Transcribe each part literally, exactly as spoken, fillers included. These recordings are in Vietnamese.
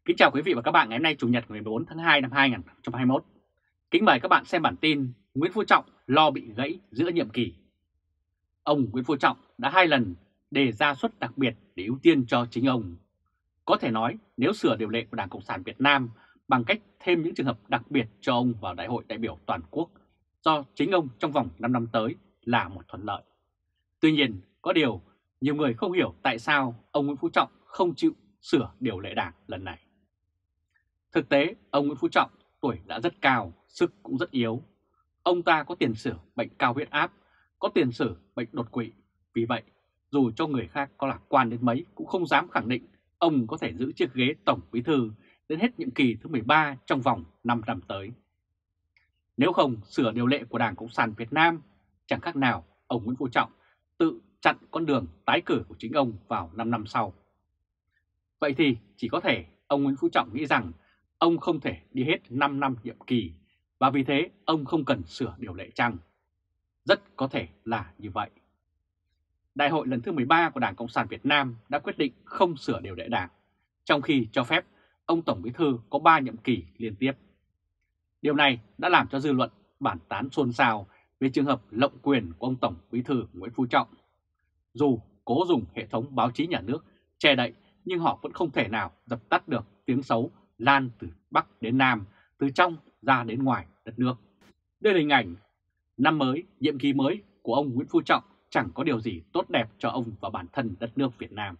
Kính chào quý vị và các bạn ngày hôm nay Chủ nhật ngày mười bốn tháng hai năm hai nghìn không trăm hai mươi mốt. Kính mời các bạn xem bản tin Nguyễn Phú Trọng lo bị gãy giữa nhiệm kỳ. Ông Nguyễn Phú Trọng đã hai lần đề ra suất đặc biệt để ưu tiên cho chính ông. Có thể nói nếu sửa điều lệ của Đảng Cộng sản Việt Nam bằng cách thêm những trường hợp đặc biệt cho ông vào Đại hội đại biểu toàn quốc do chính ông trong vòng năm năm tới là một thuận lợi. Tuy nhiên, có điều nhiều người không hiểu tại sao ông Nguyễn Phú Trọng không chịu sửa điều lệ Đảng lần này. Thực tế, ông Nguyễn Phú Trọng tuổi đã rất cao, sức cũng rất yếu. Ông ta có tiền sử bệnh cao huyết áp, có tiền sử bệnh đột quỵ. Vì vậy, dù cho người khác có lạc quan đến mấy cũng không dám khẳng định ông có thể giữ chiếc ghế Tổng Bí thư đến hết nhiệm kỳ thứ mười ba trong vòng năm năm tới. Nếu không sửa điều lệ của Đảng Cộng sản Việt Nam, chẳng khác nào ông Nguyễn Phú Trọng tự chặn con đường tái cử của chính ông vào năm năm sau. Vậy thì chỉ có thể ông Nguyễn Phú Trọng nghĩ rằng ông không thể đi hết năm năm nhiệm kỳ và vì thế ông không cần sửa điều lệ chăng? Rất có thể là như vậy. Đại hội lần thứ mười ba của Đảng Cộng sản Việt Nam đã quyết định không sửa điều lệ Đảng, trong khi cho phép ông Tổng Bí thư có ba nhiệm kỳ liên tiếp. Điều này đã làm cho dư luận bàn tán xôn xao về trường hợp lộng quyền của ông Tổng Bí thư Nguyễn Phú Trọng. Dù cố dùng hệ thống báo chí nhà nước che đậy nhưng họ vẫn không thể nào dập tắt được tiếng xấu lan từ Bắc đến Nam, từ trong ra đến ngoài đất nước. Đây là hình ảnh năm mới, nhiệm kỳ mới của ông Nguyễn Phú Trọng chẳng có điều gì tốt đẹp cho ông và bản thân đất nước Việt Nam.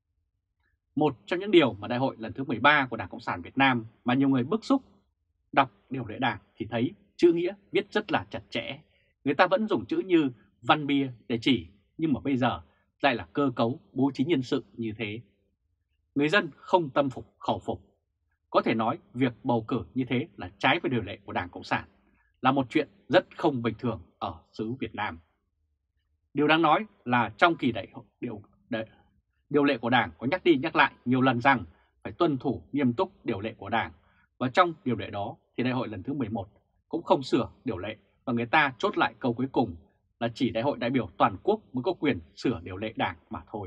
Một trong những điều mà đại hội lần thứ mười ba của Đảng Cộng sản Việt Nam mà nhiều người bức xúc, đọc điều lệ Đảng thì thấy chữ nghĩa viết rất là chặt chẽ. Người ta vẫn dùng chữ như văn bia để chỉ, nhưng mà bây giờ lại là cơ cấu bố trí nhân sự như thế. Người dân không tâm phục khẩu phục. Có thể nói việc bầu cử như thế là trái với điều lệ của Đảng Cộng sản, là một chuyện rất không bình thường ở xứ Việt Nam. Điều đáng nói là trong kỳ đại hội điều, điều, điều lệ của Đảng có nhắc đi nhắc lại nhiều lần rằng phải tuân thủ nghiêm túc điều lệ của Đảng, và trong điều lệ đó thì đại hội lần thứ mười một cũng không sửa điều lệ và người ta chốt lại câu cuối cùng là chỉ đại hội đại biểu toàn quốc mới có quyền sửa điều lệ Đảng mà thôi.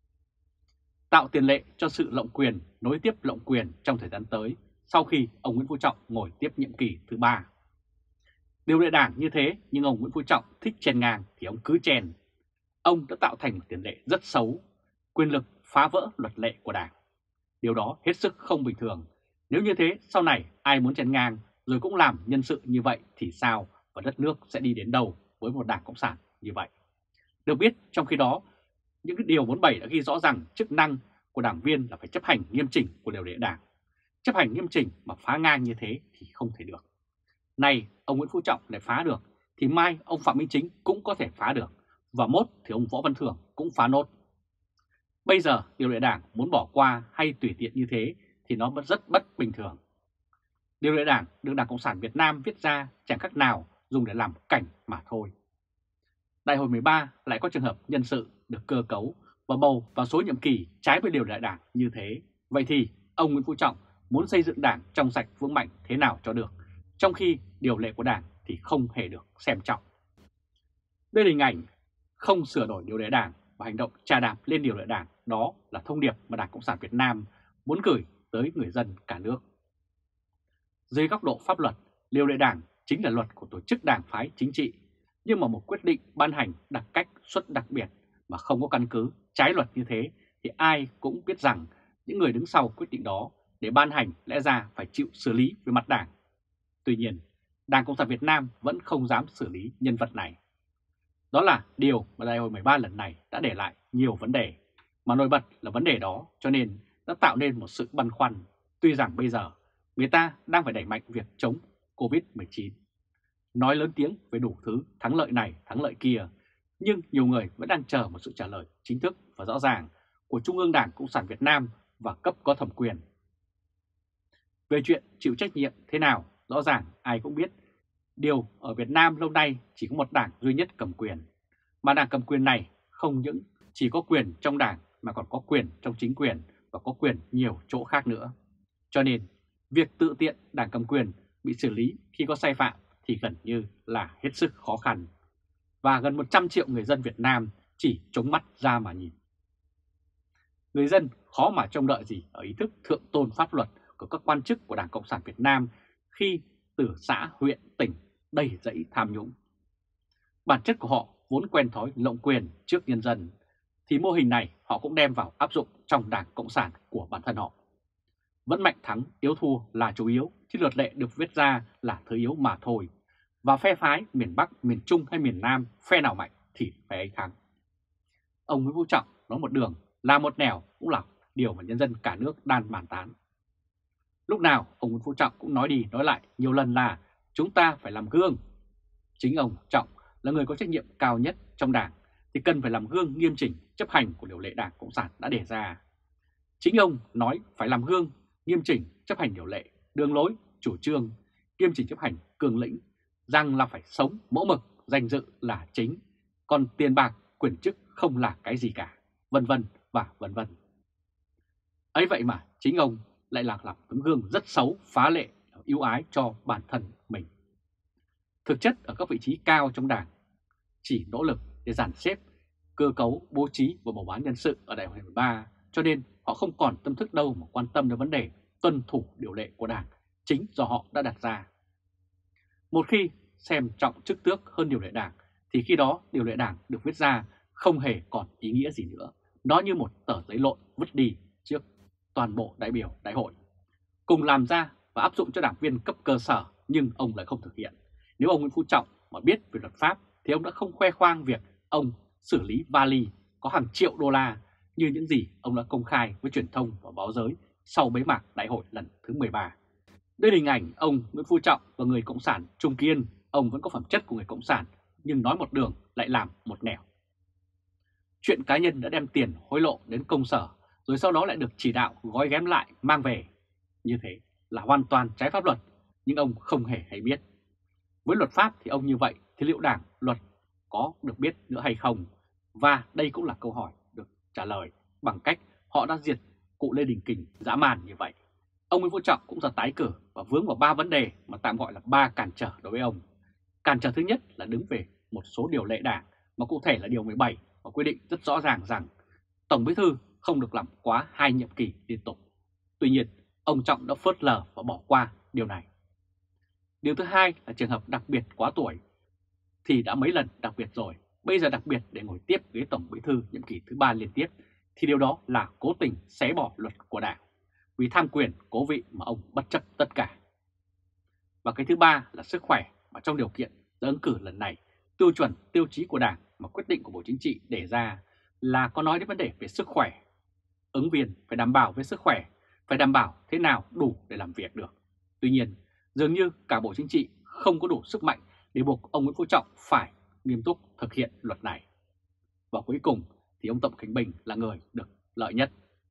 Tạo tiền lệ cho sự lộng quyền nối tiếp lộng quyền trong thời gian tới sau khi ông Nguyễn Phú Trọng ngồi tiếp nhiệm kỳ thứ ba. Điều lệ Đảng như thế nhưng ông Nguyễn Phú Trọng thích chèn ngang thì ông cứ chèn. Ông đã tạo thành một tiền lệ rất xấu, quyền lực phá vỡ luật lệ của Đảng. Điều đó hết sức không bình thường. Nếu như thế sau này ai muốn chèn ngang rồi cũng làm nhân sự như vậy thì sao, và đất nước sẽ đi đến đâu với một Đảng Cộng sản như vậy? Được biết trong khi đó, những cái điều bốn mươi bảy đã ghi rõ rằng chức năng của đảng viên là phải chấp hành nghiêm chỉnh của điều lệ Đảng. Chấp hành nghiêm chỉnh mà phá ngang như thế thì không thể được. Nay ông Nguyễn Phú Trọng lại phá được thì mai ông Phạm Minh Chính cũng có thể phá được, và mốt thì ông Võ Văn Thưởng cũng phá nốt. Bây giờ điều lệ Đảng muốn bỏ qua hay tùy tiện như thế thì nó vẫn rất bất bình thường. Điều lệ Đảng được Đảng Cộng sản Việt Nam viết ra chẳng khác nào dùng để làm cảnh mà thôi. Đại hội mười ba lại có trường hợp nhân sự được cơ cấu và bầu vào số nhiệm kỳ trái với điều lệ Đảng như thế. Vậy thì ông Nguyễn Phú Trọng muốn xây dựng Đảng trong sạch vững mạnh thế nào cho được, trong khi điều lệ của Đảng thì không hề được xem trọng. Đây là hình ảnh không sửa đổi điều lệ Đảng và hành động chà đạp lên điều lệ Đảng, đó là thông điệp mà Đảng Cộng sản Việt Nam muốn gửi tới người dân cả nước. Dưới góc độ pháp luật, điều lệ Đảng chính là luật của tổ chức đảng phái chính trị, nhưng mà một quyết định ban hành đặc cách suất đặc biệt mà không có căn cứ trái luật như thế thì ai cũng biết rằng những người đứng sau quyết định đó để ban hành lẽ ra phải chịu xử lý về mặt Đảng. Tuy nhiên, Đảng Cộng sản Việt Nam vẫn không dám xử lý nhân vật này. Đó là điều mà đại hội mười ba lần này đã để lại nhiều vấn đề, mà nổi bật là vấn đề đó cho nên đã tạo nên một sự băn khoăn, tuy rằng bây giờ người ta đang phải đẩy mạnh việc chống Covid mười chín. Nói lớn tiếng về đủ thứ thắng lợi này, thắng lợi kia, nhưng nhiều người vẫn đang chờ một sự trả lời chính thức và rõ ràng của Trung ương Đảng Cộng sản Việt Nam và cấp có thẩm quyền. Về chuyện chịu trách nhiệm thế nào, rõ ràng ai cũng biết, điều ở Việt Nam lâu nay chỉ có một đảng duy nhất cầm quyền, mà đảng cầm quyền này không những chỉ có quyền trong đảng mà còn có quyền trong chính quyền và có quyền nhiều chỗ khác nữa. Cho nên, việc tự tiện đảng cầm quyền bị xử lý khi có sai phạm thì gần như là hết sức khó khăn. Và gần một trăm triệu người dân Việt Nam chỉ chống mắt ra mà nhìn. Người dân khó mà trông đợi gì ở ý thức thượng tôn pháp luật của các quan chức của Đảng Cộng sản Việt Nam khi từ xã, huyện, tỉnh đầy rẫy tham nhũng. Bản chất của họ vốn quen thói lộng quyền trước nhân dân, thì mô hình này họ cũng đem vào áp dụng trong Đảng Cộng sản của bản thân họ. Vẫn mạnh thắng, yếu thua là chủ yếu, chứ luật lệ được viết ra là thứ yếu mà thôi. Và phe phái miền Bắc, miền Trung hay miền Nam, phe nào mạnh thì phe ấy thắng. Ông Nguyễn Phú Trọng nói một đường, làm một nẻo cũng là điều mà nhân dân cả nước đang bàn tán. Lúc nào ông Nguyễn Phú Trọng cũng nói đi nói lại nhiều lần là chúng ta phải làm gương. Chính ông Trọng là người có trách nhiệm cao nhất trong Đảng thì cần phải làm gương nghiêm chỉnh chấp hành của điều lệ Đảng Cộng sản đã đề ra. Chính ông nói phải làm gương nghiêm chỉnh chấp hành điều lệ, đường lối, chủ trương, nghiêm chỉnh chấp hành cương lĩnh, rằng là phải sống mẫu mực, danh dự là chính, còn tiền bạc, quyền chức không là cái gì cả, vân vân và vân vân. Ấy vậy mà chính ông lại là làm tấm gương rất xấu, phá lệ, ưu ái cho bản thân mình. Thực chất ở các vị trí cao trong Đảng, chỉ nỗ lực để dàn xếp, cơ cấu, bố trí và bầu bán nhân sự ở đại hội mười ba, cho nên họ không còn tâm thức đâu mà quan tâm đến vấn đề tuân thủ điều lệ của Đảng chính do họ đã đặt ra. Một khi xem trọng chức tước hơn điều lệ Đảng thì khi đó điều lệ Đảng được viết ra không hề còn ý nghĩa gì nữa. Nó như một tờ giấy lộn vứt đi trước toàn bộ đại biểu đại hội, cùng làm ra và áp dụng cho đảng viên cấp cơ sở, nhưng ông lại không thực hiện. Nếu ông Nguyễn Phú Trọng mà biết về luật pháp thì ông đã không khoe khoang việc ông xử lý vali có hàng triệu đô la như những gì ông đã công khai với truyền thông và báo giới sau bế mạc đại hội lần thứ mười ba. Đây là hình ảnh ông Nguyễn Phú Trọng và người Cộng sản trung kiên. Ông vẫn có phẩm chất của người Cộng sản nhưng nói một đường lại làm một nẻo. Chuyện cá nhân đã đem tiền hối lộ đến công sở rồi sau đó lại được chỉ đạo gói ghém lại mang về. Như thế là hoàn toàn trái pháp luật, nhưng ông không hề hay biết. Với luật pháp thì ông như vậy thì liệu Đảng, luật có được biết nữa hay không? Và đây cũng là câu hỏi được trả lời bằng cách họ đã diệt cụ Lê Đình Kình dã man như vậy. Ông Nguyễn Phú Trọng cũng ra tái cử và vướng vào ba vấn đề mà tạm gọi là ba cản trở đối với ông. Cản trở thứ nhất là đứng về một số điều lệ Đảng, mà cụ thể là điều mười bảy và quy định rất rõ ràng rằng Tổng Bí thư không được làm quá hai nhiệm kỳ liên tục. Tuy nhiên, ông Trọng đã phớt lờ và bỏ qua điều này. Điều thứ hai là trường hợp đặc biệt quá tuổi thì đã mấy lần đặc biệt rồi, bây giờ đặc biệt để ngồi tiếp ghế Tổng Bí thư nhiệm kỳ thứ ba liên tiếp thì điều đó là cố tình xé bỏ luật của Đảng, vì tham quyền cố vị mà ông bất chấp tất cả. Và cái thứ ba là sức khỏe, mà trong điều kiện ra ứng cử lần này, tiêu chuẩn tiêu chí của Đảng mà quyết định của Bộ Chính trị đề ra là có nói đến vấn đề về sức khỏe. Ứng viên phải đảm bảo về sức khỏe, phải đảm bảo thế nào đủ để làm việc được. Tuy nhiên, dường như cả Bộ Chính trị không có đủ sức mạnh để buộc ông Nguyễn Phú Trọng phải nghiêm túc thực hiện luật này. Và cuối cùng thì ông Tập Cảnh Bình là người được lợi nhất.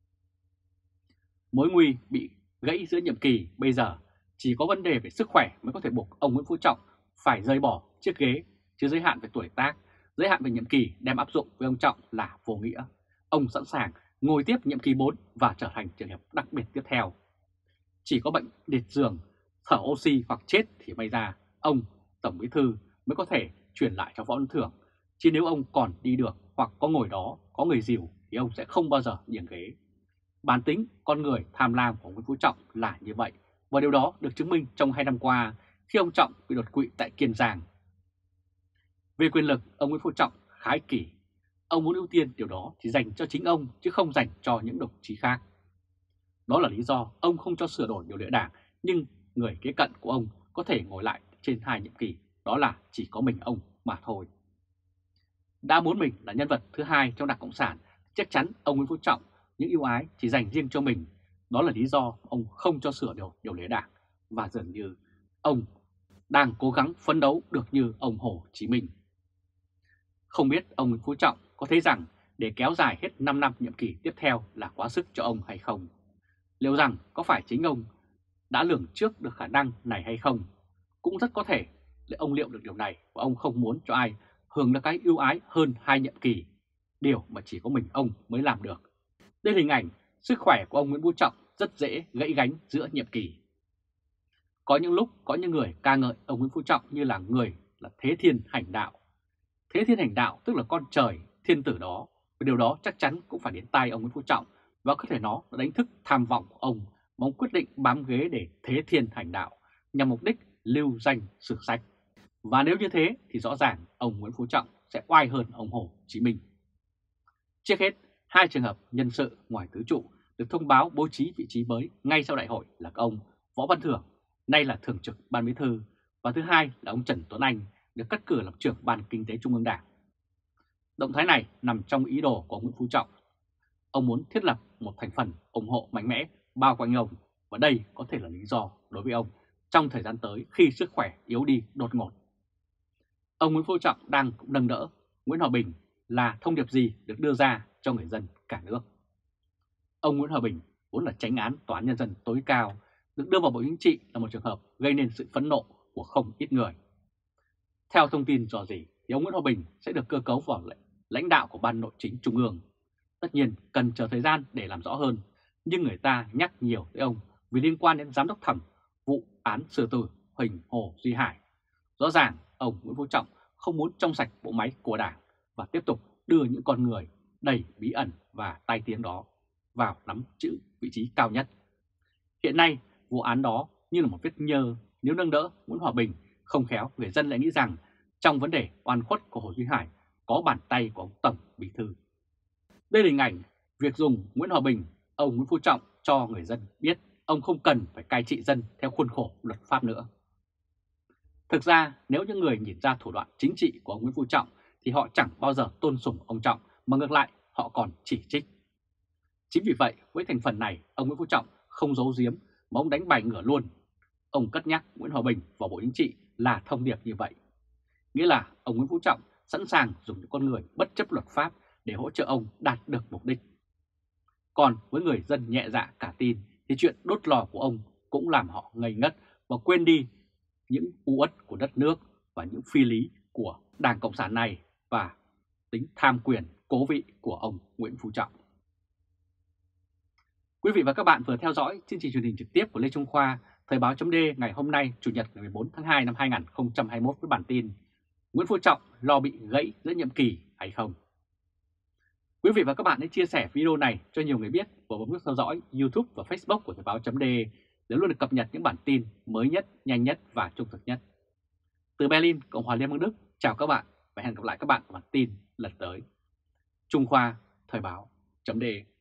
Mối nguy bị gãy giữa nhiệm kỳ bây giờ chỉ có vấn đề về sức khỏe mới có thể buộc ông Nguyễn Phú Trọng phải rời bỏ chiếc ghế, chứ giới hạn về tuổi tác, giới hạn về nhiệm kỳ đem áp dụng với ông Trọng là vô nghĩa. Ông sẵn sàng ngồi tiếp nhiệm kỳ bốn và trở thành trường hợp đặc biệt tiếp theo. Chỉ có bệnh liệt giường, thở oxy hoặc chết thì may ra ông Tổng Bí thư mới có thể truyền lại cho Võ Văn Thưởng, chứ nếu ông còn đi được hoặc có ngồi đó, có người dìu thì ông sẽ không bao giờ nhường ghế. Bản tính con người tham lam của Nguyễn Phú Trọng là như vậy, và điều đó được chứng minh trong hai năm qua khi ông Trọng bị đột quỵ tại Kiên Giang. Về quyền lực, ông Nguyễn Phú Trọng khá ích kỷ. Ông muốn ưu tiên điều đó thì dành cho chính ông chứ không dành cho những đồng chí khác. Đó là lý do ông không cho sửa đổi điều lệ Đảng, nhưng người kế cận của ông có thể ngồi lại trên hai nhiệm kỳ, đó là chỉ có mình ông mà thôi. Đã muốn mình là nhân vật thứ hai trong Đảng Cộng sản, chắc chắn ông Nguyễn Phú Trọng những ưu ái chỉ dành riêng cho mình. Đó là lý do ông không cho sửa điều, điều lệ Đảng, và dường như ông đang cố gắng phấn đấu được như ông Hồ Chí Minh. Không biết ông Nguyễn Phú Trọng có thấy rằng để kéo dài hết năm năm nhiệm kỳ tiếp theo là quá sức cho ông hay không? Liệu rằng có phải chính ông đã lường trước được khả năng này hay không? Cũng rất có thể để ông liệu được điều này và ông không muốn cho ai hưởng được cái ưu ái hơn hai nhiệm kỳ, điều mà chỉ có mình ông mới làm được. Đây là hình ảnh sức khỏe của ông Nguyễn Phú Trọng rất dễ gãy gánh giữa nhiệm kỳ. Có những lúc có những người ca ngợi ông Nguyễn Phú Trọng như là người là thế thiên hành đạo. Thế thiên hành đạo tức là con trời thiên tử đó, và điều đó chắc chắn cũng phải đến tai ông Nguyễn Phú Trọng, và có thể nó đã đánh thức tham vọng của ông mà ông quyết định bám ghế để thế thiên hành đạo nhằm mục đích lưu danh sử sách. Và nếu như thế thì rõ ràng ông Nguyễn Phú Trọng sẽ oai hơn ông Hồ Chí Minh. Trước hết, hai trường hợp nhân sự ngoài tứ trụ được thông báo bố trí vị trí mới ngay sau đại hội là ông Võ Văn Thưởng, nay là Thường trực Ban Bí thư, và thứ hai là ông Trần Tuấn Anh được cắt cử làm trưởng Ban Kinh tế Trung ương Đảng. Động thái này nằm trong ý đồ của Nguyễn Phú Trọng. Ông muốn thiết lập một thành phần ủng hộ mạnh mẽ bao quanh ông, và đây có thể là lý do đối với ông trong thời gian tới khi sức khỏe yếu đi đột ngột. Ông Nguyễn Phú Trọng đang cũng nâng đỡ Nguyễn Hòa Bình là thông điệp gì được đưa ra cho người dân cả nước. Ông Nguyễn Hòa Bình vốn là chánh án Tòa án Nhân dân tối cao, được đưa vào Bộ Chính trị là một trường hợp gây nên sự phẫn nộ của không ít người. Theo thông tin rò rỉ thì ông Nguyễn Hòa Bình sẽ được cơ cấu vào lãnh đạo của Ban Nội chính Trung ương. Tất nhiên cần chờ thời gian để làm rõ hơn, nhưng người ta nhắc nhiều tới ông vì liên quan đến giám đốc thẩm vụ án xử tử Huỳnh Hồ Duy Hải. Rõ ràng ông Nguyễn Phú Trọng không muốn trong sạch bộ máy của Đảng và tiếp tục đưa những con người đầy bí ẩn và tai tiếng đó vào nắm giữ vị trí cao nhất. Hiện nay, vụ án đó như là một vết nhơ, nếu nâng đỡ Nguyễn Hòa Bình không khéo, người dân lại nghĩ rằng trong vấn đề oan khuất của Hồ Duy Hải có bàn tay của ông Tổng Bí thư. Đây là hình ảnh việc dùng Nguyễn Hòa Bình, ông Nguyễn Phú Trọng cho người dân biết ông không cần phải cai trị dân theo khuôn khổ luật pháp nữa. Thực ra, nếu những người nhìn ra thủ đoạn chính trị của ông Nguyễn Phú Trọng thì họ chẳng bao giờ tôn sùng ông Trọng, mà ngược lại họ còn chỉ trích. Chính vì vậy, với thành phần này, ông Nguyễn Phú Trọng không giấu giếm mà ông đánh bài ngửa luôn. Ông cất nhắc Nguyễn Hòa Bình vào Bộ Chính trị là thông điệp như vậy. Nghĩa là ông Nguyễn Phú Trọng sẵn sàng dùng những con người bất chấp luật pháp để hỗ trợ ông đạt được mục đích. Còn với người dân nhẹ dạ cả tin thì chuyện đốt lò của ông cũng làm họ ngây ngất và quên đi những u uất của đất nước và những phi lý của Đảng Cộng sản này và tính tham quyền cố vị của ông Nguyễn Phú Trọng. Quý vị và các bạn vừa theo dõi chương trình truyền hình trực tiếp của Lê Trung Khoa, Thời báo chấm D ngày hôm nay, Chủ nhật ngày mười bốn tháng hai năm hai nghìn không trăm hai mươi mốt với bản tin Nguyễn Phú Trọng lo bị gãy giữa nhiệm kỳ hay không? Quý vị và các bạn hãy chia sẻ video này cho nhiều người biết và bấm nút theo dõi YouTube và Facebook của Thời báo chấm D để luôn được cập nhật những bản tin mới nhất, nhanh nhất và trung thực nhất. Từ Berlin, Cộng hòa Liên bang Đức, chào các bạn và hẹn gặp lại các bạn ở bản tin lần tới. Trung Khoa, Thời báo chấm D.